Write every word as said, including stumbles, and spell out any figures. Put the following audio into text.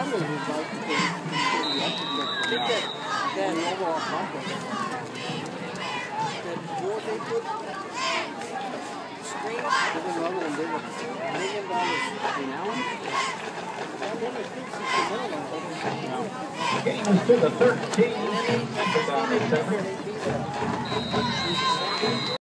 Then overall conference. Then George they put screen even rather than they were million dollars an hour. Getting us to the thirteen.